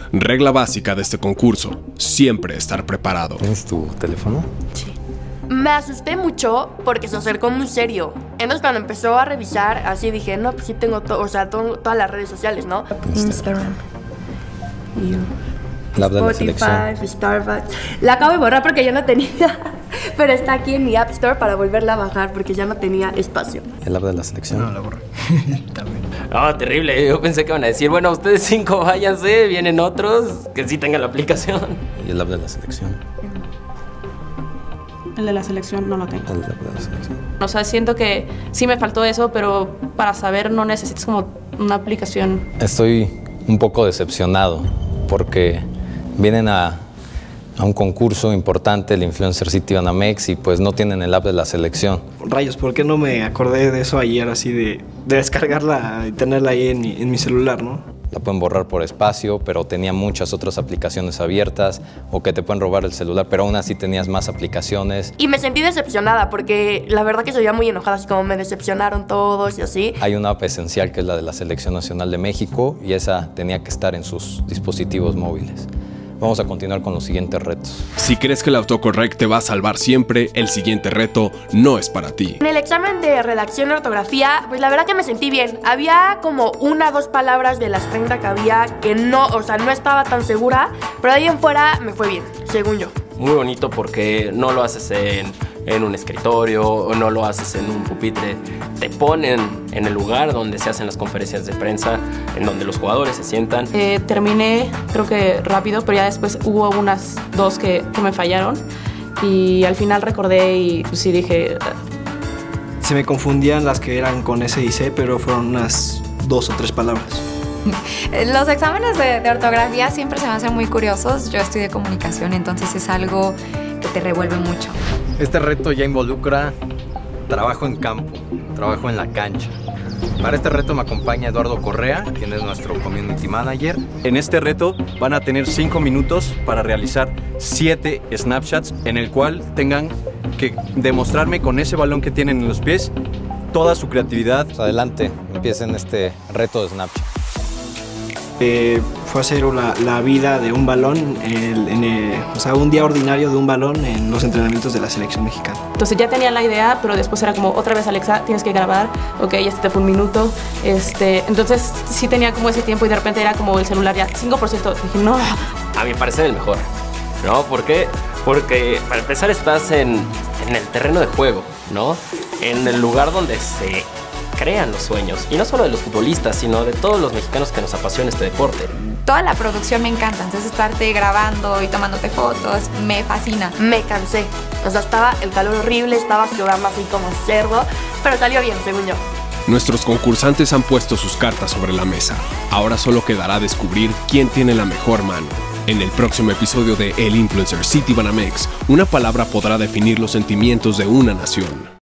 Regla básica de este concurso: siempre estar preparado. ¿Tienes tu teléfono? Sí. Me asusté mucho porque se acercó muy serio. Entonces cuando empezó a revisar, así dije, no, pues sí tengo todas las redes sociales, ¿no? Instagram. La de la selección. Spotify, Starbucks. La acabo de borrar porque ya no tenía, pero está aquí en mi App Store para volverla a bajar porque ya no tenía espacio. ¿El app de la selección? No, la borré. También. No, terrible. Yo pensé que iban a decir, bueno, ustedes 5 váyanse, vienen otros que sí tengan la aplicación. ¿Y el app de la selección? El de la selección no lo tengo. El app de la selección. O sea, siento que sí me faltó eso, pero para saber no necesitas como una aplicación. Estoy un poco decepcionado porque vienen a un concurso importante, el Influencer City Banamex, y pues no tienen el app de la selección. Rayos, ¿por qué no me acordé de eso ayer, así de descargarla y tenerla ahí en mi celular, no? La pueden borrar por espacio, pero tenía muchas otras aplicaciones abiertas, o que te pueden robar el celular, pero aún así tenías más aplicaciones. Y me sentí decepcionada porque la verdad que se veía muy enojada, así como me decepcionaron todos y así. Hay una app esencial que es la de la Selección Nacional de México, y esa tenía que estar en sus dispositivos móviles. Vamos a continuar con los siguientes retos. Si crees que el autocorrect te va a salvar siempre, el siguiente reto no es para ti. En el examen de redacción y ortografía, pues la verdad que me sentí bien. Había como 1 o 2 palabras de las 30 que había que no, o sea, no estaba tan segura, pero de ahí en fuera me fue bien, según yo. Muy bonito porque no lo haces en un escritorio o no lo haces en un pupitre. Te ponen en el lugar donde se hacen las conferencias de prensa, en donde los jugadores se sientan. Terminé, creo que rápido, pero ya después hubo unas 2 que me fallaron. Y al final recordé y pues sí dije... Se me confundían las que eran con S y C, pero fueron unas 2 o 3 palabras. Los exámenes de ortografía siempre se me hacen muy curiosos. Yo estudié comunicación, entonces es algo que te revuelve mucho. Este reto ya involucra trabajo en campo, trabajo en la cancha. Para este reto me acompaña Eduardo Correa, quien es nuestro Community Manager. En este reto van a tener 5 minutos para realizar 7 snapshots en el cual tengan que demostrarme con ese balón que tienen en los pies toda su creatividad. Pues adelante, empiecen este reto de Snapchat. Fue hacer la vida de un balón, o sea, un día ordinario de un balón en los entrenamientos de la selección mexicana. Entonces ya tenía la idea, pero después era como, otra vez Alexa, tienes que grabar, ok, ya te fue 1 minuto. Entonces sí tenía como ese tiempo y de repente era como el celular ya 5%. Dije, no. A mi parecer el mejor, ¿no? ¿Por qué? Porque para empezar estás en el terreno de juego, ¿no? En el lugar donde se crean los sueños, y no solo de los futbolistas, sino de todos los mexicanos que nos apasiona este deporte. Toda la producción me encanta, entonces estarte grabando y tomándote fotos me fascina. Me cansé, o sea, estaba el calor horrible, estaba sudando así como cerdo, pero salió bien, según yo. Nuestros concursantes han puesto sus cartas sobre la mesa. Ahora solo quedará descubrir quién tiene la mejor mano. En el próximo episodio de El Influencer City Banamex, una palabra podrá definir los sentimientos de una nación.